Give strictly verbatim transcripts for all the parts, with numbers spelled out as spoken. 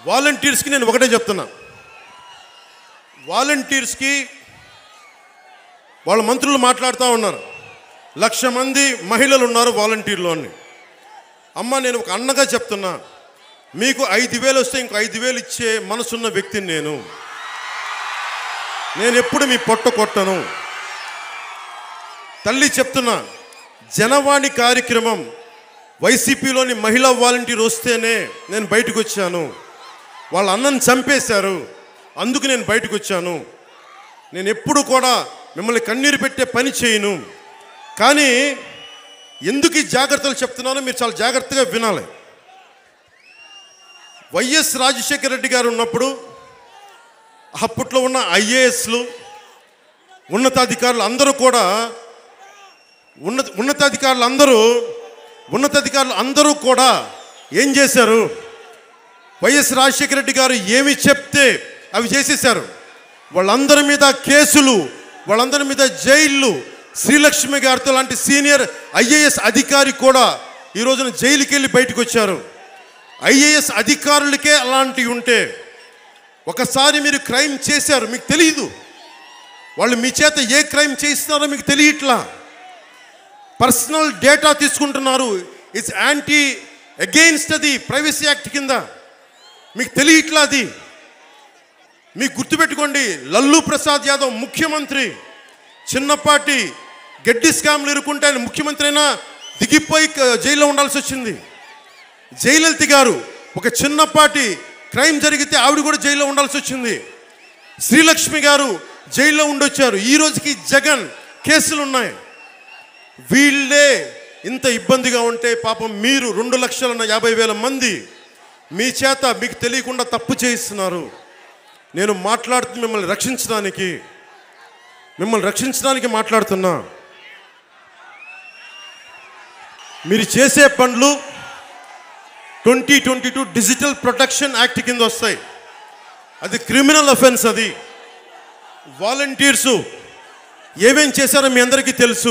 వాలంటీర్స్కి నేను ఒకటే చెప్తున్నా, వాలంటీర్స్కి వాళ్ళ మంత్రులు మాట్లాడుతూ ఉన్నారు, లక్ష మంది మహిళలు ఉన్నారు వాలంటీర్లోని. అమ్మ నేను ఒక అన్నగా చెప్తున్నా, మీకు ఐదు వేలు వస్తే ఇంకో ఐదు వేలు ఇచ్చే మనసున్న వ్యక్తిని నేను. నేను ఎప్పుడు మీ పొట్ట కొట్టను. తల్లి చెప్తున్నా, జనవాణి కార్యక్రమం వైసీపీలోని మహిళా వాలంటీర్ వస్తేనే నేను బయటకు వచ్చాను. వాళ్ళ అన్నను చంపేశారు, అందుకు నేను బయటకు వచ్చాను. నేను ఎప్పుడు కూడా మిమ్మల్ని కన్నీరు పెట్టే పని చేయను. కానీ ఎందుకు ఈ జాగ్రత్తలు చెప్తున్నానో మీరు చాలా జాగ్రత్తగా వినాలి. వైఎస్ రాజశేఖర రెడ్డి గారు ఉన్నప్పుడు అప్పట్లో ఉన్న ఐఏఎస్లు ఉన్నతాధికారులు అందరూ కూడా ఉన్నత ఉన్నతాధికారులు అందరూ ఉన్నతాధికారులు అందరూ కూడా ఏం చేశారు? వైఎస్ రాజశేఖర రెడ్డి గారు ఏమి చెప్తే అవి చేసేశారు. వాళ్ళందరి మీద కేసులు, వాళ్ళందరి మీద జైళ్ళు. శ్రీలక్ష్మి గారితో లాంటి సీనియర్ ఐఏఎస్ అధికారి కూడా ఈ రోజున జైలుకి వెళ్ళి బయటకు వచ్చారు. ఐఏఎస్ అధికారులకే అలాంటివి ఉంటే ఒకసారి మీరు క్రైమ్ చేశారు, మీకు తెలియదు. వాళ్ళు మీ చేత ఏ క్రైమ్ చేస్తున్నారో మీకు తెలియట్లా. పర్సనల్ డేటా తీసుకుంటున్నారు. ఇట్స్ యాంటీ అగెయిన్స్ట్ అది ప్రైవసీ యాక్ట్ కింద. మీకు తెలియట్లా అది. మీకు గుర్తుపెట్టుకోండి, లల్లూ ప్రసాద్ యాదవ్ ముఖ్యమంత్రి, చిన్నపాటి గడ్డి స్కామ్లు ఇరుక్కుంటే ఆయన ముఖ్యమంత్రి అయినా దిగిపోయి జైల్లో ఉండాల్సి వచ్చింది. జయలలిత గారు ఒక చిన్నపాటి క్రైమ్ జరిగితే ఆవిడ కూడా జైల్లో ఉండాల్సి వచ్చింది. శ్రీలక్ష్మి గారు జైల్లో ఉండొచ్చారు. ఈ రోజుకి జగన్ కేసులు ఉన్నాయి. వీళ్ళే ఇంత ఇబ్బందిగా ఉంటే పాపం మీరు రెండు లక్షల యాభై వేల మంది మీ చేత మీకు తెలియకుండా తప్పు చేయిస్తున్నారు. నేను మాట్లాడుతూ మిమ్మల్ని రక్షించడానికి మిమ్మల్ని రక్షించడానికి మాట్లాడుతున్నా. మీరు చేసే పనులు twenty twenty two digital protection act కింద వస్తాయి. అది క్రిమినల్ అఫెన్స్. అది వాలంటీర్సు ఏమేం చేశారో మీ అందరికీ తెలుసు.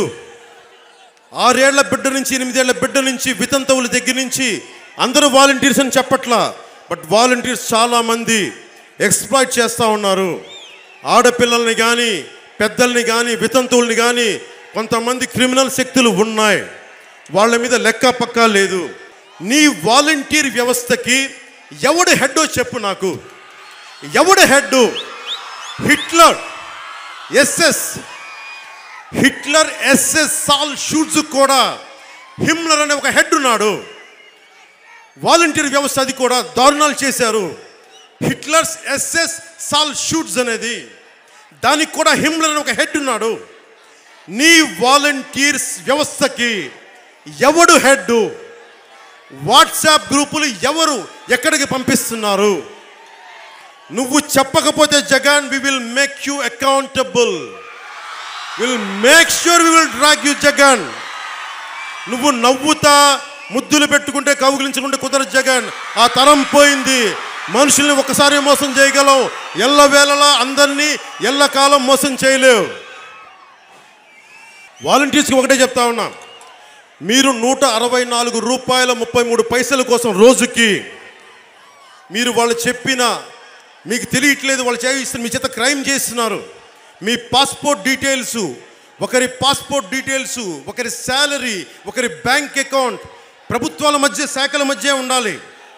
ఆరేళ్ల బిడ్డ నుంచి ఎనిమిదేళ్ల బిడ్డ నుంచి వితంతువుల దగ్గర నుంచి అందరూ వాలంటీర్స్ అని చెప్పట్లా. బట్ వాలంటీర్స్ చాలామంది ఎక్స్ప్లాయిట్ చేస్తూ ఉన్నారు. ఆడపిల్లల్ని కానీ పెద్దల్ని కానీ వితంతువుల్ని కానీ కొంతమంది క్రిమినల్ శక్తులు ఉన్నాయి. వాళ్ళ మీద లెక్క పక్కా లేదు. నీ వాలంటీర్ వ్యవస్థకి ఎవడు హెడ్డో చెప్పు నాకు. ఎవడు head? Hitler SS Hitler SS సాల్ షూట్స్ కూడా హిమ్లర్ అనే ఒక హెడ్ ఉన్నాడు. వాలంటీర్ వ్యవస్థ అది కూడా దారుణాలు చేశారు. హిట్లర్స్ ఎస్ఎస్ సాల్ షూట్స్ అనేది, దానికి కూడా హిమ్లర్ అనే ఒక హెడ్ ఉన్నాడు. నీ వాలంటీర్స్ వ్యవస్థకి ఎవడు హెడ్? వాట్సాప్ గ్రూపులు ఎవరు ఎక్కడికి పంపిస్తున్నారు? నువ్వు చెప్పకపోతే Jagan, we will make you accountable. Will make sure we will drag you Jagan. నువ్వు నవ్వుతా ముద్దులు పెట్టుకుంటే కౌగిలించుకుంటే కుదరదు జగన్. ఆ తరం పోయింది. మనుషుల్ని ఒకసారి మోసం చేయగలవు, ఎల్లవేళలా అందరినీ ఎల్లకాలం మోసం చేయలేవు. వాలంటీర్స్కి ఒకటే చెప్తా ఉన్నా, మీరు నూట అరవై నాలుగు రూపాయల ముప్పై మూడు పైసల కోసం రోజుకి మీరు వాళ్ళు చెప్పిన మీకు తెలియట్లేదు, వాళ్ళు చేయిస్తున్నారు, మీ చేత క్రైమ్ చేస్తున్నారు. మీ పాస్పోర్ట్ డీటెయిల్స్, ఒకరి పాస్పోర్ట్ డీటెయిల్స్, ఒకరి శాలరీ, ఒకరి బ్యాంక్ అకౌంట్ ప్రభుత్వాల మధ్య శాఖల మధ్య ఉండాలి.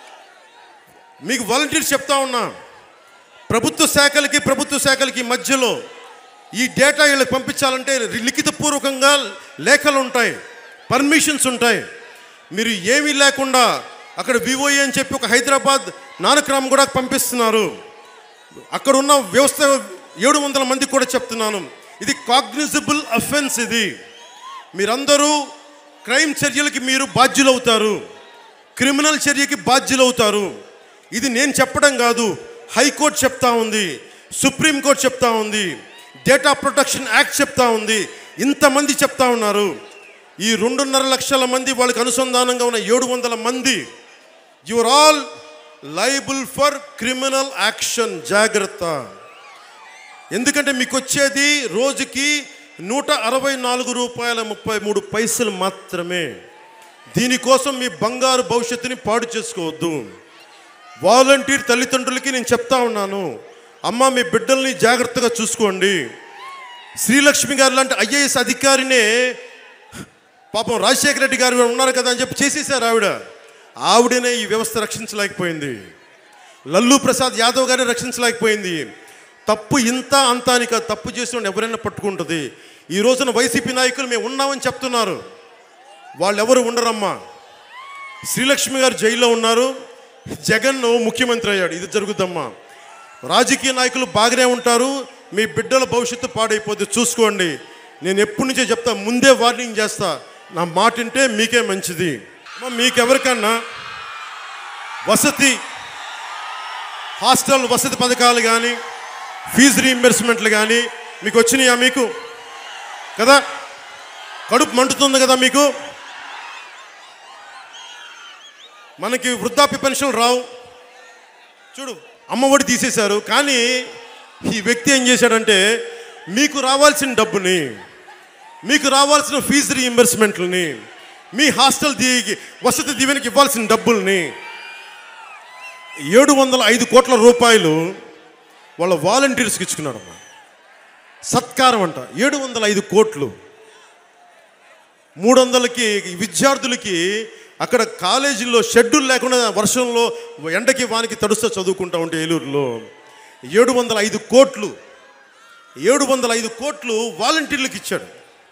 మీకు వాలంటీర్స్ చెప్తా ఉన్నా, ప్రభుత్వ శాఖలకి ప్రభుత్వ శాఖలకి మధ్యలో ఈ డేటా వీళ్ళకి పంపించాలంటే లిఖితపూర్వకంగా లేఖలు ఉంటాయి, పర్మిషన్స్ ఉంటాయి. మీరు ఏమీ లేకుండా అక్కడ వివోఏ అని చెప్పి ఒక హైదరాబాద్ నానక్రామ్ కూడా పంపిస్తున్నారు. అక్కడ ఉన్న వ్యవస్థ ఏడు వందల మందికి కూడా చెప్తున్నాను, ఇది కాగ్నిజబుల్ అఫెన్స్. ఇది మీరందరూ క్రైమ్ చర్యలకి మీరు బాధ్యులవుతారు, క్రిమినల్ చర్యకి బాధ్యులవుతారు. ఇది నేను చెప్పడం కాదు, హైకోర్టు చెప్తా ఉంది, సుప్రీంకోర్టు చెప్తా ఉంది, డేటా ప్రొటెక్షన్ యాక్ట్ చెప్తా ఉంది, ఇంతమంది చెప్తా ఉన్నారు. ఈ రెండున్నర లక్షల మంది వాళ్ళకి అనుసంధానంగా ఉన్న ఏడు వందల మంది you are all liable for criminal action. జాగ్రత్త. ఎందుకంటే మీకు వచ్చేది రోజుకి నూట అరవై నాలుగు రూపాయల ముప్పై మూడు పైసలు మాత్రమే. దీనికోసం మీ బంగారు భవిష్యత్తుని పాడు చేసుకోవద్దు. వాలంటీర్ తల్లిదండ్రులకి నేను చెప్తా ఉన్నాను, అమ్మ మీ బిడ్డల్ని జాగ్రత్తగా చూసుకోండి. శ్రీలక్ష్మి గారు లాంటి ఐఏఎస్ అధికారినే పాపం రాజశేఖర రెడ్డి గారు ఉన్నారు కదా అని చెప్పి చేసేసారు ఆవిడ. ఆవిడనే ఈ వ్యవస్థ రక్షించలేకపోయింది. లల్లూ ప్రసాద్ యాదవ్ గారిని రక్షించలేకపోయింది. తప్పు ఇంత అంత అని కాదు, తప్పు చేసిన ఎవరైనా పట్టుకుంటుంది. ఈ రోజున వైసీపీ నాయకులు మేము ఉన్నామని చెప్తున్నారు, వాళ్ళు ఎవరు ఉండరమ్మా. శ్రీలక్ష్మి గారు జైల్లో ఉన్నారు, జగన్ ముఖ్యమంత్రి అయ్యాడు. ఇది జరుగుద్దమ్మా. రాజకీయ నాయకులు బాగానే ఉంటారు, మీ బిడ్డల భవిష్యత్తు పాడైపోద్ది, చూసుకోండి. నేను ఎప్పటి నుంచే చెప్తా, ముందే వార్నింగ్ చేస్తా, నా మాట వింటే మీకే మంచిది. మీకెవరికన్నా వసతి హాస్టల్ వసతి పథకాలు కానీ ఫీజు రీయింబర్స్మెంట్లు కానీ మీకు వచ్చినాయా? మీకు కదా కడుపు మండుతుంది కదా మీకు. మనకి వృద్ధాప్య పెన్షన్ రావు. చూడు, అమ్మఒడి తీసేశారు. కానీ ఈ వ్యక్తి ఏం చేశాడంటే, మీకు రావాల్సిన డబ్బుని, మీకు రావాల్సిన ఫీజు రీయింబర్స్మెంట్లని, మీ హాస్టల్ దీ వసతి దీవెనకి ఇవ్వాల్సిన డబ్బుల్ని ఏడు వందల ఐదు కోట్ల రూపాయలు వాళ్ళ వాలంటీర్స్కి ఇచ్చుకున్నాడమ్మా. సత్కారం అంట. ఏడు వందల ఐదు కోట్లు మూడు వందలకి విద్యార్థులకి అక్కడ కాలేజీల్లో షెడ్యూల్ లేకుండా వర్షంలో ఎండకి వానికి తడుస్తూ చదువుకుంటా ఉంటే ఏలూరులో ఏడు వందల ఐదు కోట్లు ఏడు వందల ఐదు కోట్లు వాలంటీర్లకు ఇచ్చాడు.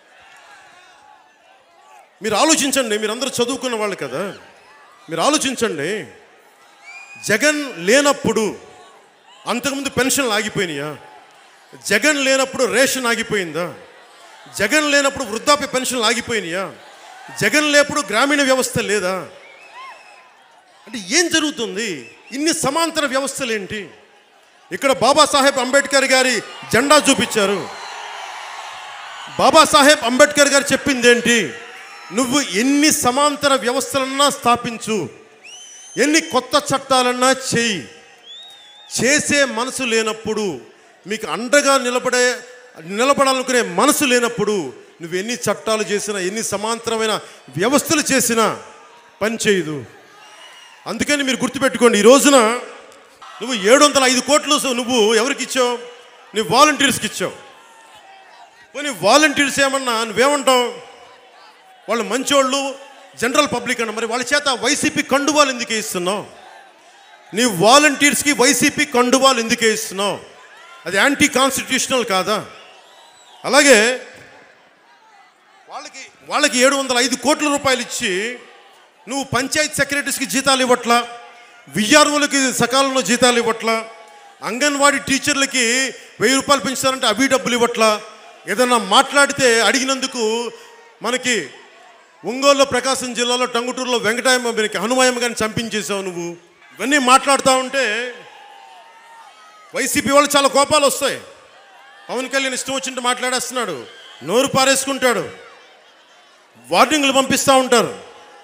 మీరు ఆలోచించండి, మీరందరూ చదువుకున్న వాళ్ళు కదా, మీరు ఆలోచించండి. జగన్ లేనప్పుడు అంతకుముందు పెన్షన్లు ఆగిపోయినాయా? జగన్ లేనప్పుడు రేషన్ ఆగిపోయిందా? జగన్ లేనప్పుడు వృద్ధాప్య పెన్షన్లు ఆగిపోయినాయా? జగన్ లేనప్పుడు గ్రామీణ వ్యవస్థ లేదా? అంటే ఏం జరుగుతుంది? ఇన్ని సమాంతర వ్యవస్థలు ఏంటి? ఇక్కడ బాబాసాహెబ్ అంబేద్కర్ గారి జెండా చూపించారు. బాబాసాహెబ్ అంబేద్కర్ గారు చెప్పింది ఏంటి? నువ్వు ఎన్ని సమాంతర వ్యవస్థలన్నా స్థాపించు, ఎన్ని కొత్త చట్టాలన్నా చేయి, చేసే మనసు లేనప్పుడు, మీకు అండగా నిలబడే నిలబడాలనుకునే మనసు లేనప్పుడు నువ్వు ఎన్ని చట్టాలు చేసినా, ఎన్ని సమాంతరమైన వ్యవస్థలు చేసినా పని చేయదు. అందుకని మీరు గుర్తుపెట్టుకోండి, ఈ రోజున నువ్వు ఏడు వందల ఐదు కోట్లు నువ్వు ఎవరికి ఇచ్చావు? నీ వాలంటీర్స్కి ఇచ్చావు. పోనీ వాలంటీర్స్ ఏమన్నా నువ్వేమంటావు? వాళ్ళు మంచోళ్ళు, జనరల్ పబ్లిక్ అన్న, మరి వాళ్ళ చేత వైసీపీ కండువాలు ఎందుకే ఇస్తున్నావు? నీ వాలంటీర్స్కి వైసీపీ కండువాలు ఎందుకే ఇస్తున్నావు? అది యాంటీ కాన్స్టిట్యూషనల్ కాదా? అలాగే వాళ్ళకి వాళ్ళకి ఏడు వందల ఐదు కోట్ల రూపాయలు ఇచ్చి నువ్వు పంచాయత్ సెక్రటరీస్కి జీతాలు ఇవ్వట్లా, విఆర్ఓలకి సకాలంలో జీతాలు ఇవ్వట్లా, అంగన్వాడీ టీచర్లకి వెయ్యి రూపాయలు పెంచుతారంటే అవి డబ్బులు ఇవ్వట్లా. ఏదన్నా మాట్లాడితే అడిగినందుకు మనకి ఒంగోలులో, ప్రకాశం జిల్లాలో, టంగుటూరులో వెంకటాయమ్మ హనుమాయమ్మ గారిని చంపించేసావు నువ్వు. ఇవన్నీ మాట్లాడుతూ ఉంటే వైసీపీ వాళ్ళు చాలా కోపాలు వస్తాయి. పవన్ కళ్యాణ్ ఇష్టం వచ్చినట్టు మాట్లాడేస్తున్నాడు, నోరు పారేసుకుంటాడు, వార్నింగ్లు పంపిస్తూ ఉంటారు.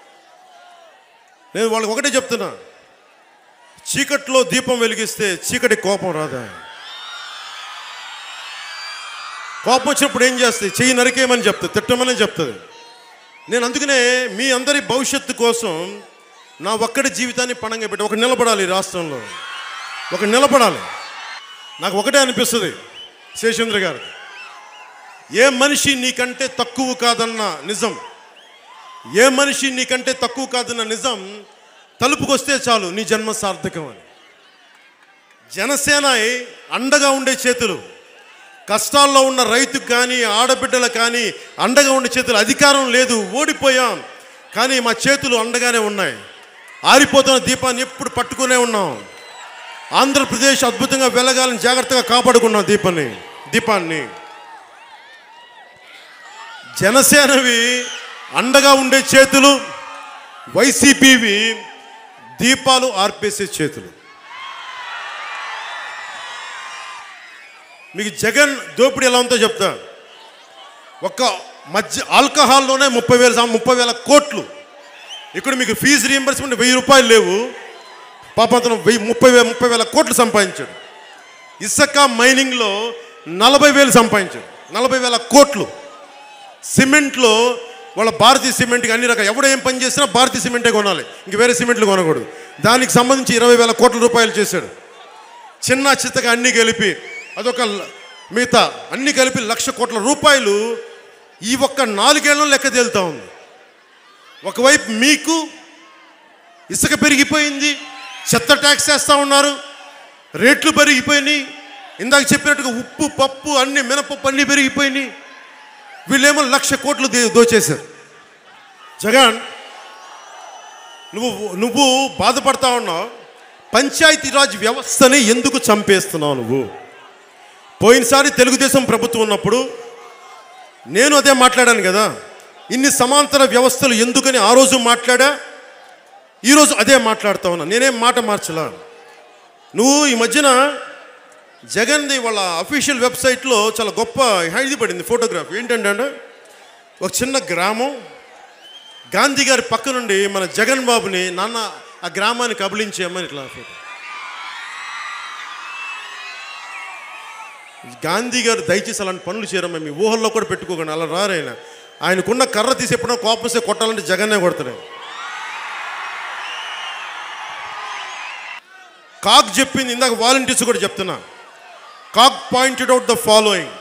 నేను వాళ్ళకి ఒకటే చెప్తున్నా, చీకట్లో దీపం వెలిగిస్తే చీకటి కోపం రాదా? కోపం వచ్చినప్పుడు ఏం చేస్తుంది? చెయ్యి నరికేయమని చెప్తుంది, తిట్టమని చెప్తుంది. నేను అందుకనే మీ అందరి భవిష్యత్తు కోసం నా ఒక్కడి జీవితాన్ని పణంగా పెట్టి ఒక నిలబడాలి, రాష్ట్రంలో ఒక నిలబడాలి. నాకు ఒకటే అనిపిస్తుంది, శేషేంద్ర గారు, ఏ మనిషి నీకంటే తక్కువ కాదన్న నిజం, ఏ మనిషి నీకంటే తక్కువ కాదన్న నిజం తలుపుకొస్తే చాలు నీ జన్మ సార్థకం అని. జనసేన అండగా ఉండే చేతులు, కష్టాల్లో ఉన్న రైతుకు కానీ ఆడబిడ్డలకు కానీ అండగా ఉండే చేతులు. అధికారం లేదు, ఓడిపోయాం, కానీ మా చేతులు అండగానే ఉన్నాయి. ఆరిపోతున్న దీపాన్ని ఎప్పుడు పట్టుకునే ఉన్నాం. ఆంధ్రప్రదేశ్ అద్భుతంగా వెలగాలని జాగ్రత్తగా కాపాడుకున్నాం దీపాన్ని దీపాన్ని జనసేనవి అండగా ఉండే చేతులు, వైసీపీవి దీపాలు ఆర్పేసే చేతులు. మీకు జగన్ దోపిడీ ఎలా ఉందో చెప్తా. ఒక్క మధ్య ఆల్కహాల్లోనే ముప్పై వేల ముప్పై వేల కోట్లు. ఇక్కడ మీకు ఫీజు రీయింబర్స్మెంట్ వెయ్యి రూపాయలు లేవు. పాపం అతను వెయ్యి ముప్పై వేల ముప్పై వేల కోట్లు సంపాదించాడు. ఇసుక మైనింగ్లో నలభై వేలు సంపాదించాడు, నలభై వేల కోట్లు. సిమెంట్లో వాళ్ళ భారతీయ సిమెంట్కి అన్ని రకాల, ఎవడో ఏం పని చేసినా భారతీయ సిమెంటే కొనాలి, ఇంక వేరే సిమెంట్లు కొనకూడదు. దానికి సంబంధించి ఇరవై వేల కోట్ల రూపాయలు చేశాడు. చిన్న చిత్తగా అన్నీ కలిపి అదొక మిగతా అన్నీ కలిపి లక్ష కోట్ల రూపాయలు ఈ ఒక్క నాలుగేళ్లలో లెక్క తేలుతా ఉంది. ఒకవైపు మీకు ఇసుక పెరిగిపోయింది, చెత్త ట్యాక్స్ వేస్తూ ఉన్నారు, రేట్లు పెరిగిపోయినాయి, ఇందాక చెప్పినట్టుగా ఉప్పు పప్పు అన్ని మినపప్పు అన్నీ పెరిగిపోయినాయి. వీళ్ళేమో లక్ష కోట్లు దోచేశారు. జగన్, నువ్వు నువ్వు బాధపడతా ఉన్నావు. పంచాయతీరాజ్ వ్యవస్థని ఎందుకు చంపేస్తున్నావు నువ్వు? పోయినసారి తెలుగుదేశం ప్రభుత్వం ఉన్నప్పుడు నేను అదే మాట్లాడాను కదా, ఇన్ని సమాంతర వ్యవస్థలు ఎందుకని ఆ రోజు మాట్లాడా, ఈరోజు అదే మాట్లాడుతా ఉన్నా. నేనేం మాట మార్చలా. నువ్వు ఈ మధ్యన జగన్ది వాళ్ళ అఫీషియల్ వెబ్సైట్లో చాలా గొప్ప ఇది పడింది ఫోటోగ్రాఫ్. ఏంటంటే ఒక చిన్న గ్రామం, గాంధీ గారి పక్క నుండి మన జగన్ బాబుని నాన్న ఆ గ్రామాన్ని కబలించేయమని ఇట్లా ఫోటో. గాంధీ గారు దయచేసి అలాంటి పనులు చేయరమ్మా, మీ ఊహల్లో కూడా పెట్టుకోకండి. అలా రారైనా ఆయనకున్న కర్ర తీసి ఎప్పుడో కోపం వస్తే కొట్టాలంటే జగన్నే కొడతాడు. కాక్ చెప్పింది ఇందాక వాలంటీర్స్ కూడా చెప్తున్నా. CAG pointed out the following.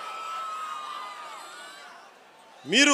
మీరు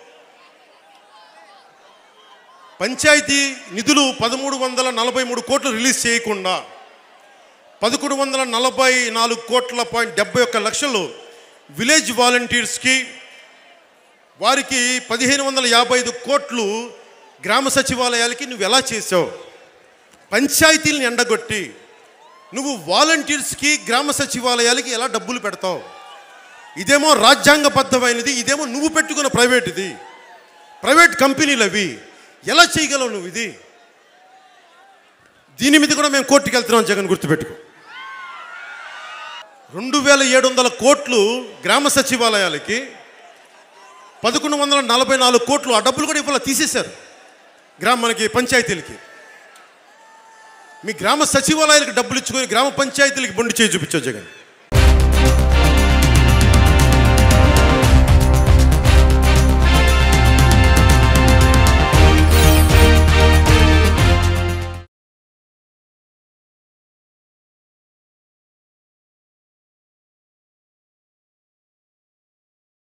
పంచాయతీ నిధులు పదమూడు వందల నలభై మూడు కోట్లు రిలీజ్ చేయకుండా పదకొండు వందల నలభై నాలుగు కోట్ల పాయింట్ డెబ్బై ఒక్క లక్షలు విలేజ్ వాలంటీర్స్కి, వారికి పదిహేను వందల యాభై ఐదు కోట్లు గ్రామ సచివాలయాలకి నువ్వు ఎలా చేసావు? పంచాయతీలను ఎండగొట్టి నువ్వు వాలంటీర్స్కి గ్రామ సచివాలయాలకి ఎలా డబ్బులు పెడతావు? ఇదేమో రాజ్యాంగబద్ధమైనది, ఇదేమో నువ్వు పెట్టుకున్న ప్రైవేట్, ఇది ప్రైవేట్ కంపెనీలు, అవి ఎలా చేయగలవు నువ్వు? ఇది దీని మీద కూడా మేము కోర్టుకు వెళ్తున్నాం జగన్, గుర్తుపెట్టుకో. రెండు వేల ఏడు వందల కోట్లు గ్రామ సచివాలయాలకి, పదకొండు వందల నలభై నాలుగు కోట్లు ఆ డబ్బులు కూడా ఇవాళ తీసేశారు గ్రామ మనకి పంచాయతీలకి. మీ గ్రామ సచివాలయాలకు డబ్బులు ఇచ్చుకొని గ్రామ పంచాయతీలకి బొండి చేయి చూపించావు జగన్.